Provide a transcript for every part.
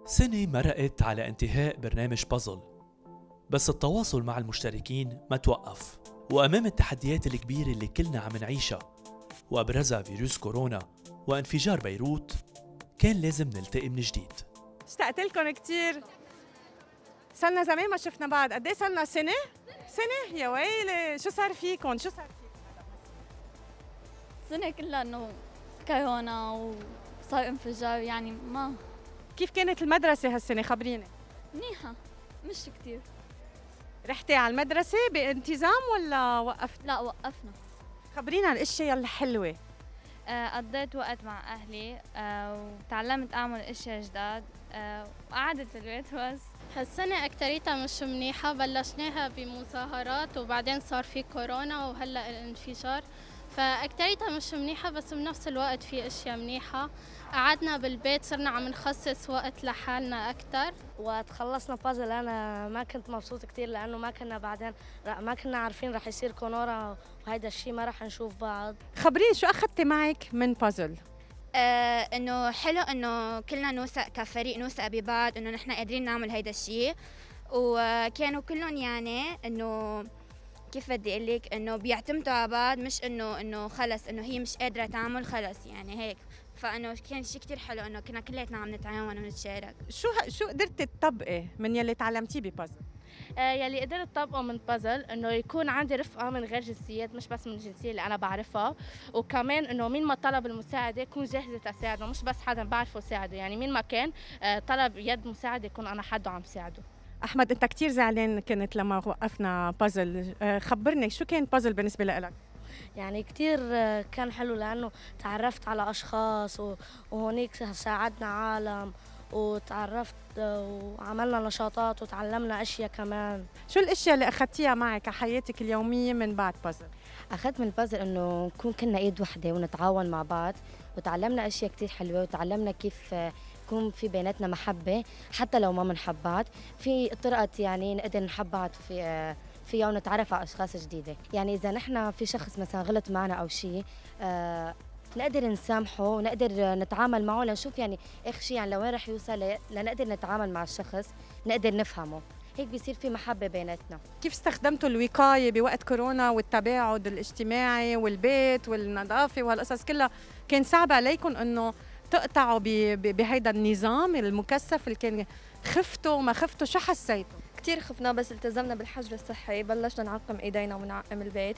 سنة مرقت على انتهاء برنامج بازل، بس التواصل مع المشتركين ما توقف. وأمام التحديات الكبيرة اللي كلنا عم نعيشها وأبرزها فيروس كورونا وانفجار بيروت، كان لازم نلتقي من جديد. اشتقت لكم كثير، صرنا زمان ما شفنا بعض. قد ايه صرنا؟ سنة يا ويلي، شو صار فيكم؟ السنة كلها انه كورونا وصار انفجار، يعني ما كيف كانت المدرسة هالسنة؟ خبريني. منيحة، مش كتير. رحتي على المدرسة بانتظام ولا وقفت؟ لا، وقفنا. خبرينا الاشياء الحلوة. قضيت وقت مع أهلي، وتعلمت أعمل أشياء جداد، وقعدت في البيت بس. هالسنة أكتريتها مش منيحة، بلشناها بمظاهرات وبعدين صار في كورونا وهلأ الانفجار، فأكتريتها مش منيحة، بس بنفس الوقت في أشياء منيحة. قعدنا بالبيت، صرنا عم نخصص وقت لحالنا أكتر. وتخلصنا بازل. أنا ما كنت مبسوط كتير لأنه ما كنا عارفين رح يصير كورونا، وهيدا الشيء ما رح نشوف بعض. خبريني شو أخذتي معك من بازل؟ انه حلو انه كلنا نوثق كفريق، نوثق ببعض انه نحن قادرين نعمل هيدا الشيء. وكانوا كلهم يعني انه كيف بدي اقول لك، انه بيعتمدوا على بعض، مش انه خلص انه هي مش قادره تعمل خلص يعني هيك. فانه كان شيء كثير حلو انه كنا كلياتنا عم نتعاون ونتشارك. شو قدرتي تطبقي من يلي تعلمتيه ببازل؟ يلي قدرت طبقه من بازل انه يكون عندي رفقه من غير جنسيات، مش بس من الجنسيه اللي انا بعرفها، وكمان انه مين ما طلب المساعده اكون جاهزه اساعده، مش بس حدا بعرفه ساعده. يعني مين ما كان طلب يد مساعده يكون انا حده عم ساعده. احمد، انت كثير زعلان كنت لما وقفنا بازل. خبرني شو كان بازل بالنسبه لك؟ يعني كتير كان حلو لأنه تعرفت على أشخاص وهونيك ساعدنا عالم، وتعرفت وعملنا نشاطات وتعلمنا أشياء كمان. شو الاشياء اللي اخذتيها معك على حياتك اليوميه من بعد بازل؟ أخذت من البازل إنه نكون كنا إيد وحدة ونتعاون مع بعض، وتعلمنا أشياء كتير حلوة، وتعلمنا كيف يكون في بيناتنا محبة حتى لو ما بنحب بعض. في طرقة يعني نقدر نحب بعض فيها ونتعرف على أشخاص جديدة. يعني إذا نحن في شخص مثلا غلط معنا أو شيء، نقدر نسامحه ونقدر نتعامل معه لنشوف يعني آخر شيء يعني لوين رح يوصل، لنقدر نتعامل مع الشخص، نقدر نفهمه، هيك بيصير في محبة بيناتنا. كيف استخدمتوا الوقايه بوقت كورونا والتباعد الاجتماعي والبيت والنظافه وهالقصص كلها؟ كان صعب عليكم انه تقطعوا بهيدا النظام المكثف اللي كان؟ خفتوا ما خفتوا؟ شو حسيتوا؟ كتير خفنا، بس التزمنا بالحجر الصحي، بلشنا نعقم ايدينا ونعقم البيت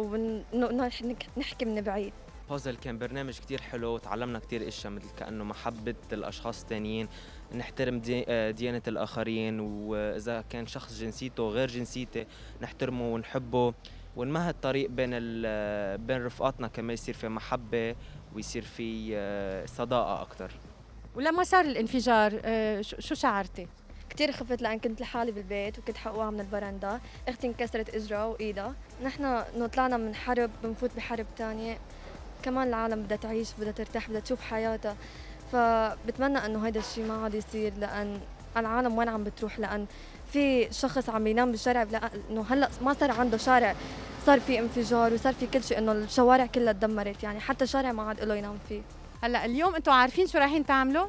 ونحكي من بعيد. بازل كان برنامج كتير حلو، وتعلمنا كتير اشياء مثل كأنه محبة الاشخاص التانيين، نحترم ديانة الاخرين، واذا كان شخص جنسيته غير جنسيتي نحترمه ونحبه، ونمهد طريق بين رفقاتنا، كمان يصير في محبة ويصير في صداقة اكثر. ولما صار الانفجار شو شعرتي؟ كتير خفت لأن كنت لحالي بالبيت وكنت حقوها من البرندة. اختي انكسرت اجرها وايدها. نحن انه طلعنا من حرب بنفوت بحرب تانية، كمان العالم بدها تعيش، بدها ترتاح، بدها تشوف حياتها. فبتمنى انه هيدا الشيء ما عاد يصير، لان العالم وين عم بتروح؟ لان في شخص عم ينام بالشارع، انه هلا ما صار عنده شارع، صار في انفجار وصار في كل شيء، انه الشوارع كلها تدمرت، يعني حتى شارع ما عاد له ينام فيه. هلا اليوم انتم عارفين شو رايحين تعملوا؟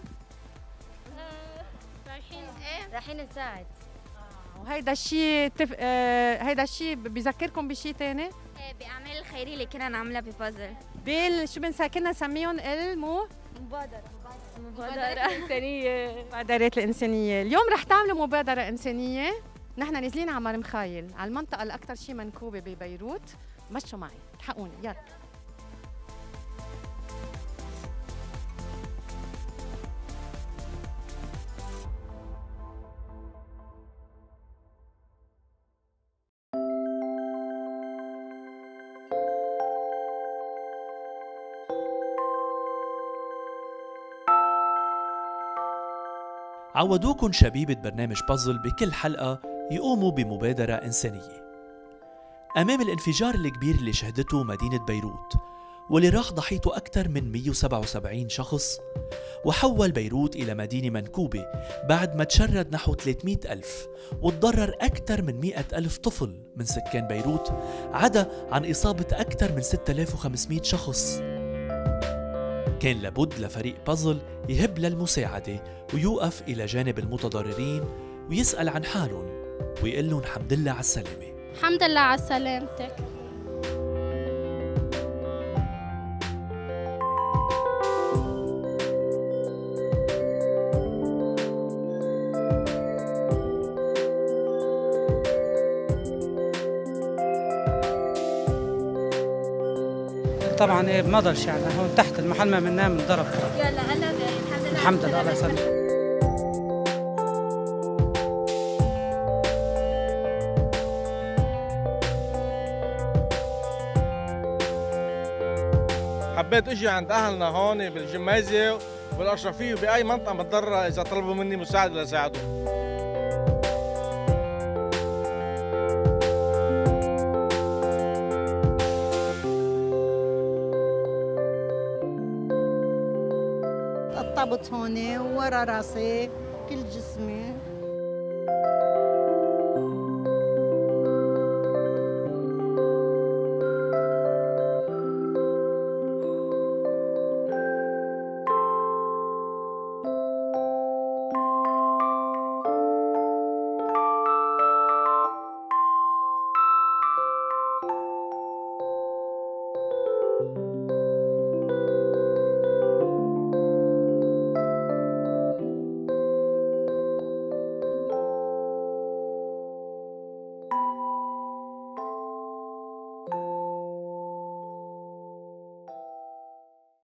رايحين نساعد. وهيدا الشيء هيدا الشيء بذكركم بشيء ثاني؟ باعمال الخيريه اللي كنا نعملها ببازل، شو كنا نسميهم مبادرة إنسانية. مبادرات الإنسانية. اليوم رح تعملوا مبادرة إنسانية. نحن نازلين على مرمخايل، على المنطقة الأكثر شيء منكوبة ببيروت. مشوا معي، الحقوني يلا. عودوكن شبيبة برنامج بازل بكل حلقة يقوموا بمبادرة إنسانية أمام الانفجار الكبير اللي شهدته مدينة بيروت، واللي راح ضحيته أكثر من 177 شخص، وحول بيروت إلى مدينة منكوبة بعد ما تشرد نحو 300 ألف، وتضرر أكثر من 100 ألف طفل من سكان بيروت، عدا عن إصابة أكثر من 6500 شخص. كان لابد لفريق بازل يهب للمساعدة ويوقف إلى جانب المتضررين ويسأل عن حالهم ويقول لهم حمد لله على السلامة. الحمد لله على سلامتك. طبعا ايه ما ضلش يعني هون تحت المحل ما بننام انضرب. يلا هلا الحمد لله الله يسلمك. حبيت اجي عند اهلنا هون بالجمازه والاشرفيه وباي منطقه متضرره اذا طلبوا مني مساعده لساعدهم. الطبط هون ورا راسي كل جسمي